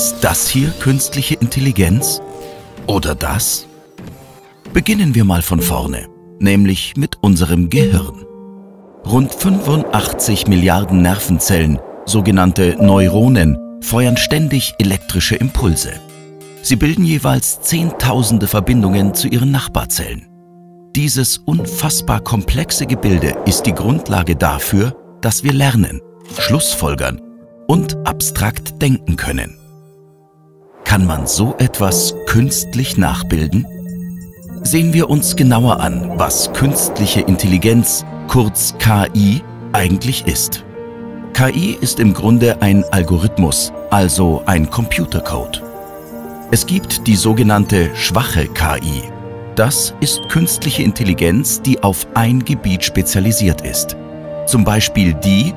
Ist das hier künstliche Intelligenz? Oder das? Beginnen wir mal von vorne, nämlich mit unserem Gehirn. Rund 85 Milliarden Nervenzellen, sogenannte Neuronen, feuern ständig elektrische Impulse. Sie bilden jeweils Zehntausende Verbindungen zu ihren Nachbarzellen. Dieses unfassbar komplexe Gebilde ist die Grundlage dafür, dass wir lernen, schlussfolgern und abstrakt denken können. Kann man so etwas künstlich nachbilden? Sehen wir uns genauer an, was künstliche Intelligenz, kurz KI, eigentlich ist. KI ist im Grunde ein Algorithmus, also ein Computercode. Es gibt die sogenannte schwache KI. Das ist künstliche Intelligenz, die auf ein Gebiet spezialisiert ist. Zum Beispiel die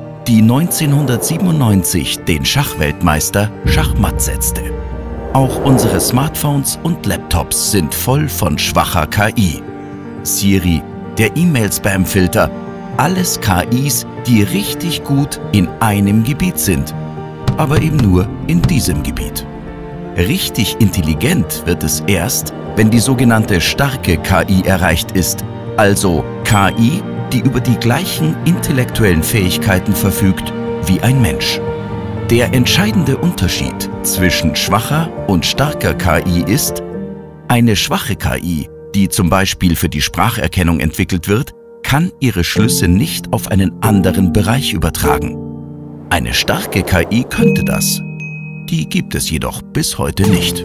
1997 den Schachweltmeister schachmatt setzte. Auch unsere Smartphones und Laptops sind voll von schwacher KI. Siri, der E-Mail-Spam-Filter, alles KIs, die richtig gut in einem Gebiet sind, aber eben nur in diesem Gebiet. Richtig intelligent wird es erst, wenn die sogenannte starke KI erreicht ist, also KI, die über die gleichen intellektuellen Fähigkeiten verfügt wie ein Mensch. Der entscheidende Unterschied zwischen schwacher und starker KI ist, eine schwache KI, die zum Beispiel für die Spracherkennung entwickelt wird, kann ihre Schlüsse nicht auf einen anderen Bereich übertragen. Eine starke KI könnte das. Die gibt es jedoch bis heute nicht.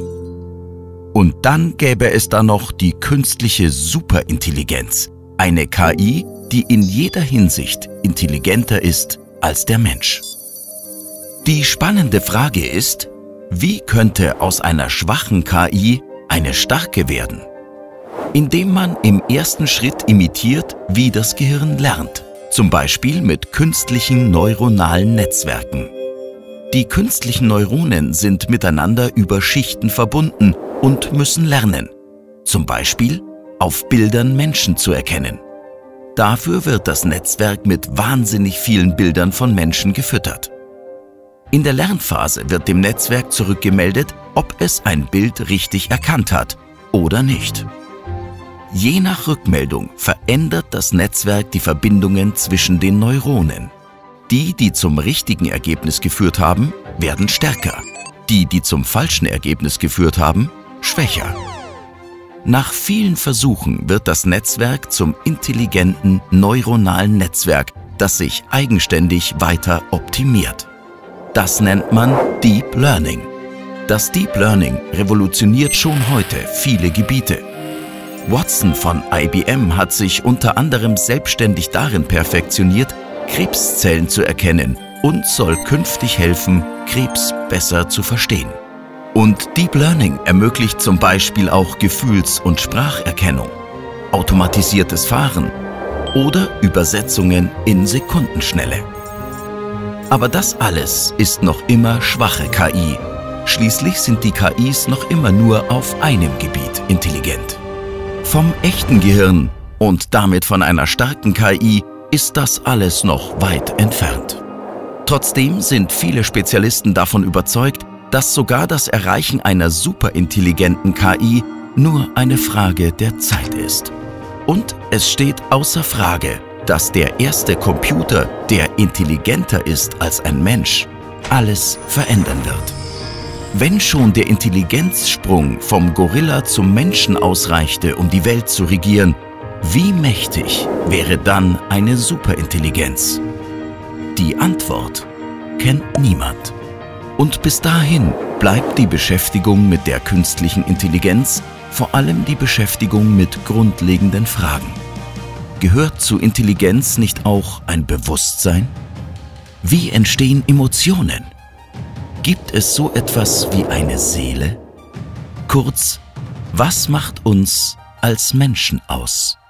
Und dann gäbe es da noch die künstliche Superintelligenz, eine KI, die in jeder Hinsicht intelligenter ist als der Mensch. Die spannende Frage ist, wie könnte aus einer schwachen KI eine starke werden? Indem man im ersten Schritt imitiert, wie das Gehirn lernt, zum Beispiel mit künstlichen neuronalen Netzwerken. Die künstlichen Neuronen sind miteinander über Schichten verbunden und müssen lernen, zum Beispiel auf Bildern Menschen zu erkennen. Dafür wird das Netzwerk mit wahnsinnig vielen Bildern von Menschen gefüttert. In der Lernphase wird dem Netzwerk zurückgemeldet, ob es ein Bild richtig erkannt hat oder nicht. Je nach Rückmeldung verändert das Netzwerk die Verbindungen zwischen den Neuronen. Die, die zum richtigen Ergebnis geführt haben, werden stärker. Die, die zum falschen Ergebnis geführt haben, schwächer. Nach vielen Versuchen wird das Netzwerk zum intelligenten neuronalen Netzwerk, das sich eigenständig weiter optimiert. Das nennt man Deep Learning. Das Deep Learning revolutioniert schon heute viele Gebiete. Watson von IBM hat sich unter anderem selbstständig darin perfektioniert, Krebszellen zu erkennen und soll künftig helfen, Krebs besser zu verstehen. Und Deep Learning ermöglicht zum Beispiel auch Gefühls- und Spracherkennung, automatisiertes Fahren oder Übersetzungen in Sekundenschnelle. Aber das alles ist noch immer schwache KI. Schließlich sind die KIs noch immer nur auf einem Gebiet intelligent. Vom echten Gehirn und damit von einer starken KI ist das alles noch weit entfernt. Trotzdem sind viele Spezialisten davon überzeugt, dass sogar das Erreichen einer superintelligenten KI nur eine Frage der Zeit ist. Und es steht außer Frage, dass der erste Computer, der intelligenter ist als ein Mensch, alles verändern wird. Wenn schon der Intelligenzsprung vom Gorilla zum Menschen ausreichte, um die Welt zu regieren, wie mächtig wäre dann eine Superintelligenz? Die Antwort kennt niemand. Und bis dahin bleibt die Beschäftigung mit der künstlichen Intelligenz vor allem die Beschäftigung mit grundlegenden Fragen. Gehört zu Intelligenz nicht auch ein Bewusstsein? Wie entstehen Emotionen? Gibt es so etwas wie eine Seele? Kurz, was macht uns als Menschen aus?